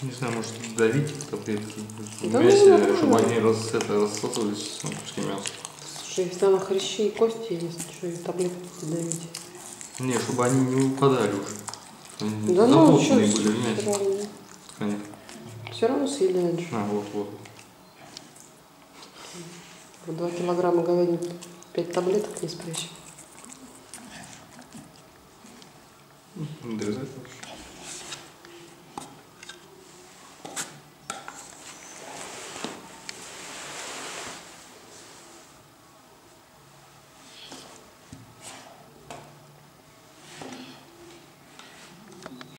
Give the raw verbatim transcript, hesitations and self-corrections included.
Не знаю, может давить таблетки Да, вместе, ну, чтобы они рас, это, рассасывались на куски мяса. Слушай, если она хрящи и кости есть, что и таблетки давить. Не, чтобы они не выпадали уже. Они Да ну, что, заплотные были в мясе. все равно. Конечно. Все равно съедают же. А, вот, вот. Два килограмма говядины, пять таблеток не спрячь. Дорезать лучше.